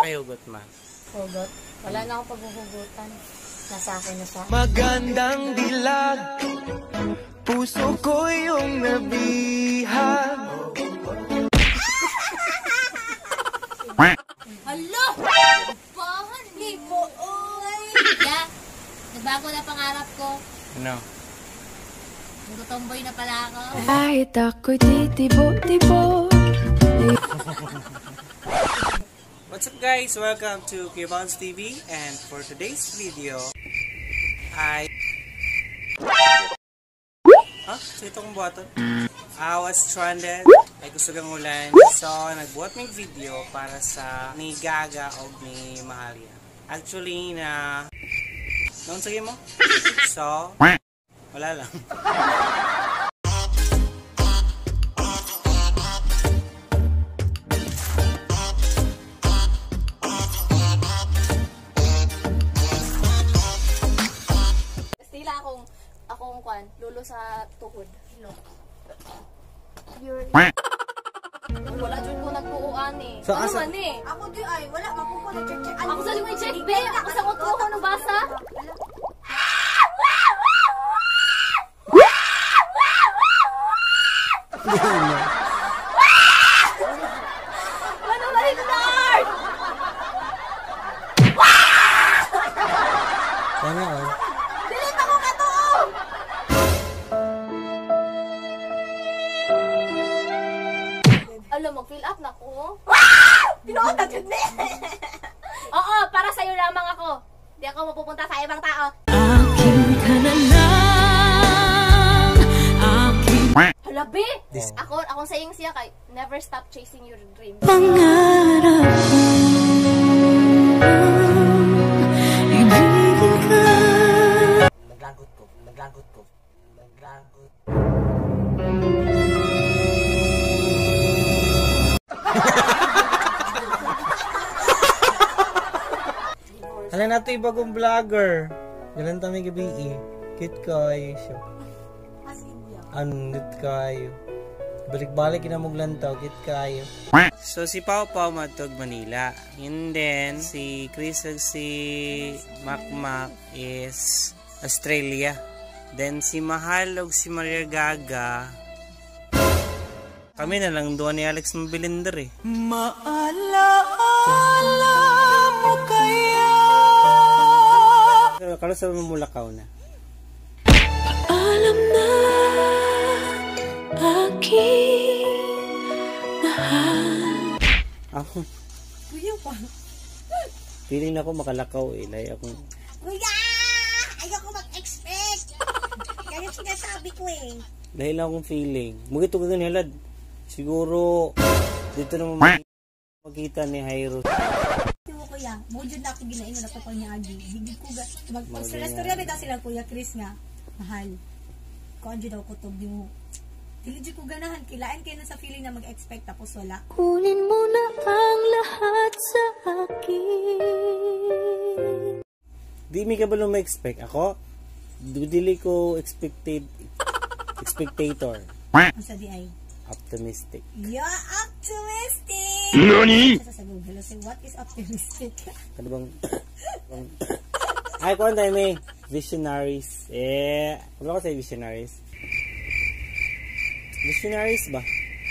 kayo hugot, ma? Hugot? Wala na akong paghuhugutan. Nasa akin na siya. Magandang dilag, puso ko yung nabihag. Hala! Bahan ni mo, oy! Yeah, nagbago na pangarap ko. Ano? Nagtotomboy na pala ako. Kahit ako'y titibo-tibo. What's up guys? Welcome to Kibons TV, and for today's video ay sa itong buhaton I was stranded, ay gusto kang ulan, so nagbuhat may video para sa ni Gaga o ni Mahalia. Actually na noon sige mo, so wala lang. Akong kwan, lulo sa tuhod. Wala dyan ko nagpuuan eh. So, ano asa? man eh? Ako di ay, wala, mapupo na check-check. Ako sa limay check, be! Ako sa kutuho no basa? Ano ba ito, Lord? Sana all. Dilit ako ka to! Alam, mag-fill up na ko. Pinoon na dyan eh. Oo, para sa'yo lamang ako. Di ako mapupunta sa ibang tao. Akin ka na lang. Akin Hala, be! Akong saying siya kay, never stop chasing your dream. pangarap ko. Ibigin ka. Naglagot ko. Hala na ito bagong vlogger. Galan kami gabi eh. Cute kayo siya. Anit kayo. Balik-balik kinamuglantaw. Cute kayo. So si Pao Pao matog Manila. And then si Chris at si Mac is Australia. Then si Mahal og si Maria Gaga. Kami na lang doon ni Alex Mabilinder eh. Maalaala mo kaya. Kalau sa Mulakaw na. Alam na aking mahal. Ako. Kuya pa. Feeling na ako makalakaw eh. Like ako. Kuya! Ayoko mag-expect. Kaya sinasabi ko eh. Dahil lang akong feeling. Mugito ka ganilad. Siguro dito naman makita ni Jairo. Tiwo kuya, mudyo na ako ginaingon na pa niya agi. Bigig ko ga. Mag-storya bitaw sila kuya Chris nga. Mahal. Ko anjo daw ko tog di mo. Dili ko ganahan kilain kayo na sa feeling na mag-expect tapos wala. Kunin mo na ang lahat sa akin. Di mi ka ba lang ma-expect? Ako? Dili ko expectator. Asa di ay? Optimistic. You're optimistic! Nani? Sa Google, say, what is optimistic? Ano bang... Ay, kung tayo may visionaries. Ano ko sa'yo visionaries? Visionaries ba?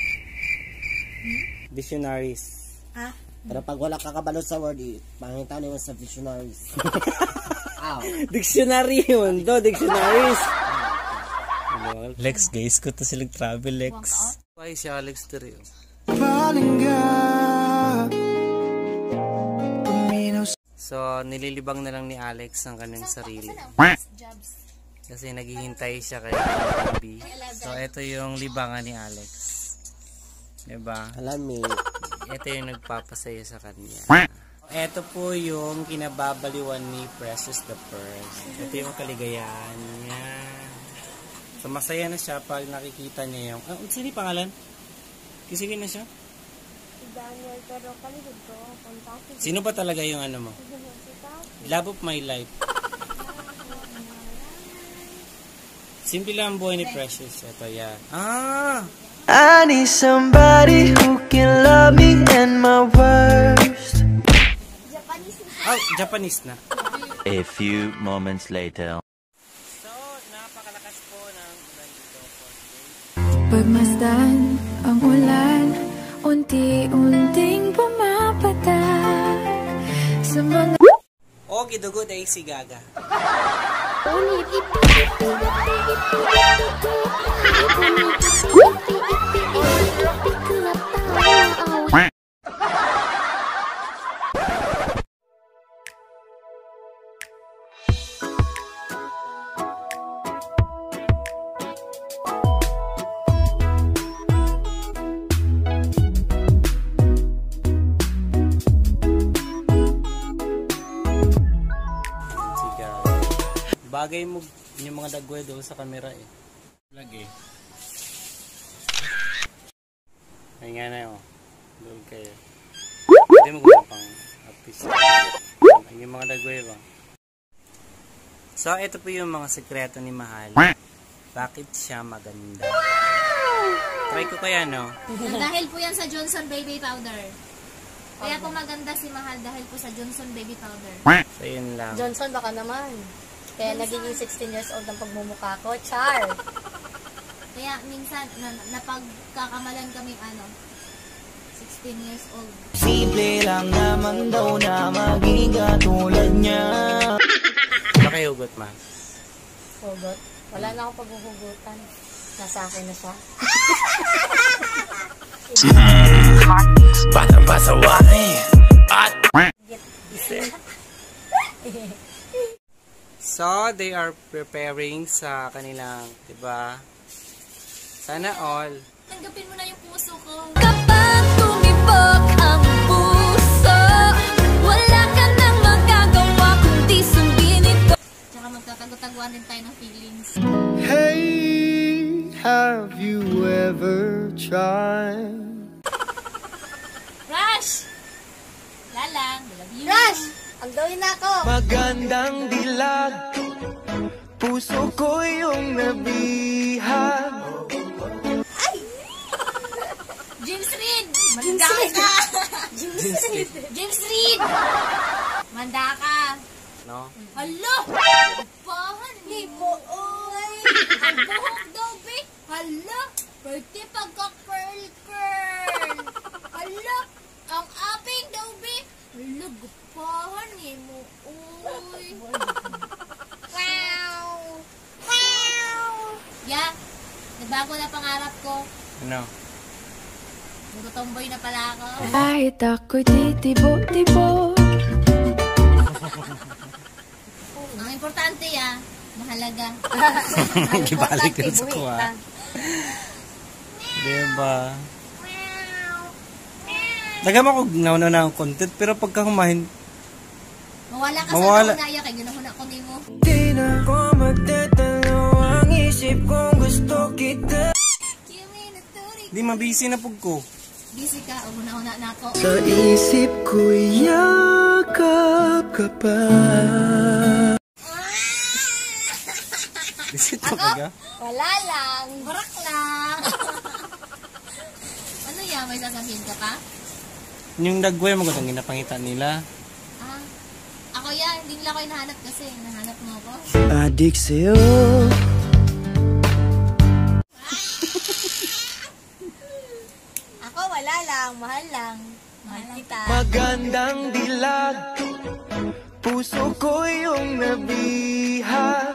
Visionaries. Ah? Pero pag wala ka kabalo sa word, pangita naman sa visionaries. Dictionary yun to, dictionaries. Lex guys, ko to silang travel Lex. Why si Alex Terrio? So, nililibang na lang ni Alex ang kanyang sarili. Kasi naghihintay siya kay Bobby. So, ito yung libangan ni Alex. Diba? Alami. Ito yung nagpapasaya sa kanya. Ito po yung kinababaliwan ni Precious the Pearl. Ito yung kaligayahan niya. So, masaya na siya pag nakikita niya yung... sino yung pangalan? Kisigin na siya? Si Daniel, pero kalihod ko. Sino ba talaga yung ano mo? Love of my life. Simple lang ang buhay ni Precious. Ito yan. I need somebody who can love me and my worst. Japanese na. A few moments later. So, napakalakas po ng ulan dito po. Pagmasdan ang ulan, unti-unting pumapatak sa mga O, gidugo dahil si Gaga. Si Gaga. Bagay mo yung mga dagway doon sa camera eh. Lagi. Ay nga na yun. Doon kayo. Hindi mo gawin pang artist. Ay yung mga dagway ba? So, ito po yung mga sekreto ni Mahal. Bakit siya maganda? Try ko kaya, no? Dahil po yan sa Johnson Baby Powder. Kaya po maganda si Mahal dahil po sa Johnson Baby Powder. So, yun lang. Johnson, baka naman. Kaya nagiging 16 years old ang pagmumukha ko. Char! Kaya minsan, napagkakamalan kami 16 years old. Simple lang naman daw na maging katulad niya. Pakihugot, Ma. Hugot. Wala na akong paghuhugutan. Nasa akin na siya. Batang-basa wani. At So, they are preparing sa kanilang, diba? Sana all. Tanggapin mo na yung puso ko. kapag tumibok ang puso, wala ka nang magagawa kundi sundin ito. Tsaka magtatago-taguan din tayo ng feelings. hey, have you ever tried? Rush! Lalang, love you. Rush! Ang gawin na ako! Magandang dilag, puso ko yung nabihag. James Reid! Manda ka! James Reid! Manda ka! No? Hala! Bahan ni mo, oy! Ang buhok daw, be! Hala! Pwede pagka-curl-curl! Hala! Ang aping daw, be! Hala, gupahan ni mo, oy! Wow! Wow! Yeah! Nagbago na pangarap ko. Ano? Nagtotomboy na pala ako. Kahit ako'y titibo-tibo, Ang importante mahalaga. Kibalik din sa kuha. Diba? Nagama ko nauna na ang content, pero pagka humahin, Mawala ka Mawala. sa naunaya kay ginahuna ko nimo. Di na ko magtatalo ang isip kong gusto kita. di mabisi na pug ko. Busy ka, o una-una na ako. Sa isip ko'y yakap ka pa. Bisit to kaga? Wala lang. Barak lang. Ano yan? May sasabihin ka pa? Yung dagway mo gutang ginapangita nila. Ako yan. Hindi nila ako hinahanap kasi. Nahanap mo ako. Adik sa'yo. Ako wala lang. Mahal lang. Mahal kita. Magandang dilag, puso ko yung nabihag.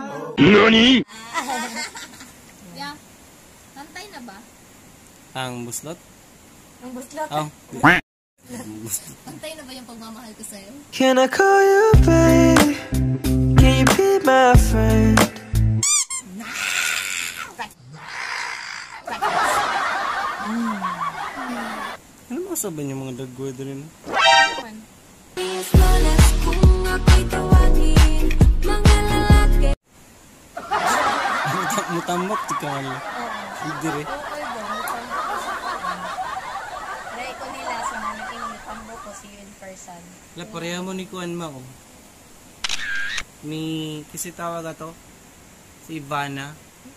Yeah. Pantay na ba? Ang buslot? Ang buslot. Oh. Pantay na ba yung pagmamahal ko sa'yo? Can I call you babe? Can you be my friend? Ano mga sabihin yung mga dagway din? Mutamok di ka wala. Hindi rin. Dahil ko nila sa nanaking nitambo ko see you in person. Wala, pareha mo ni Kuan Ma. Oh. Ni, kasi tawag to? Si Ivana.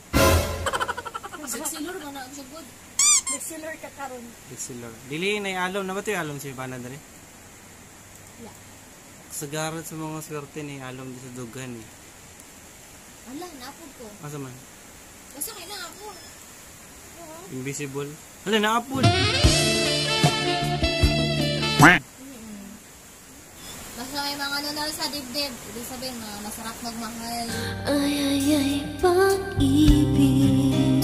Silur mo na ang sugod. Nagsilor ka karon. Si Lord. Dili na yung alom. Na ba ito yung alom si Ivana dali? Sagarat sa mga swerte ni alom di sa dugan eh. Ala, naapod ko. Asa man? Basta kayo naapod. Invisible. Hala, naapod. Basta may mga nunal sa dibdib. Ibig sabihin, mga masarap magmahal. Ay, ay, ay, pag-ibig.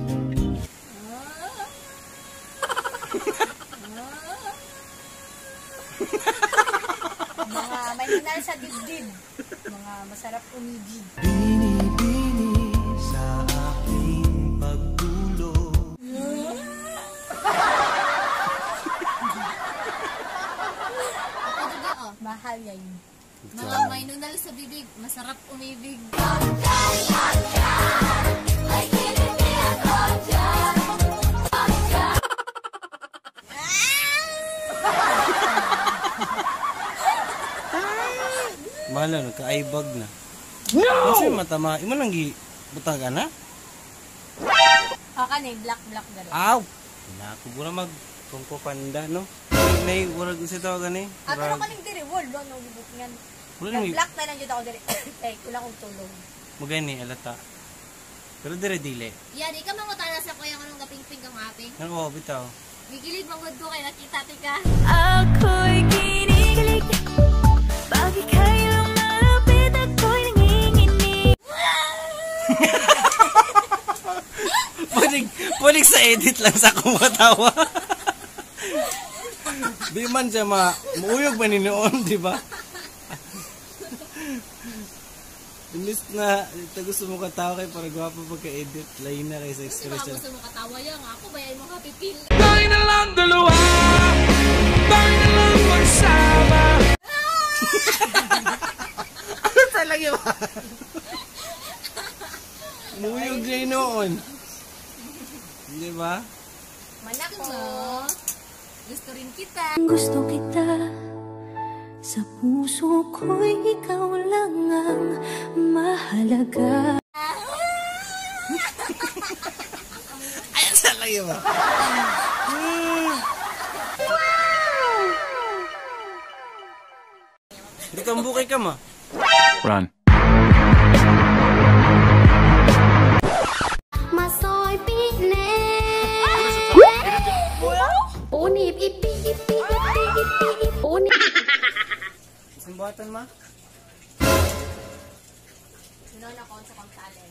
Mga may nunal sa dibdib. Mga masarap umibig. Bini-bini sa aking pagtulog. Ako juga, oh. Mahal yan. Mga may nunal sa bibig, masarap umibig. Bahala, nagka-aibag na. No! Kasi matama. Imo nang butang ka na? Kakan eh, black gano'n. Aw! Nakubura mag kungko panda, no? Nay, warag usa tawagan eh. Ato na kaning diri, wall, no, bubutingan. Wala nang Black na lang dito ako diri. Eh, kulang kong tulong. magani alata. Pero dire dili. Yeah, di ka mangutana sa kuya ko nung kaping-ping kang aping. Nako, bitaw. Gigilid manggod ko kay nakita tika. Ako'y kinikilig. Pag ika'y lumalapit, ako'y nanginginig. Pwede sa edit lang sa kumatawa. Di man siya mauyog ba ni noon, di ba? Inis na, ito gusto mo katawa kayo para gwapo pagka-edit. Lain na kayo sa Kasi expression. gusto mo katawa yan, ako bayain mo kapipil. Tayo na lang dalawa. Tayo na lang magsama. Ano talaga ba? Muyog na yun noon. Di ba? Manak Gusto ko. mo? Gusto rin kita. Gusto kita. Sa puso ko'y ikaw lang ang mahalaga. Ayan talaga ba? Dito ang bukay ka ma. Run. Masoy pine. Unip, ipi, ipi, ipi, ipi, ipi. Unip. Simbatan ma? Sinon ako sa kong talent.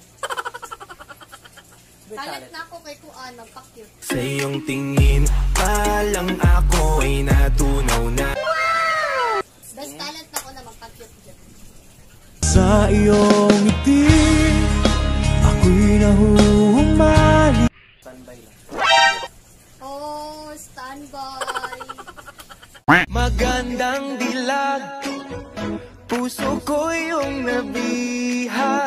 Talent na ako kay Kuan, magpa-cute. Sa iyong tingin, palang ako ay natunaw na. Best talent na ako na magpa-cute dyan. Sa iyong ngiti, ako'y nahuhumali. Standby lang. Oh, standby. Magandang dilag, puso ko yung nabiha.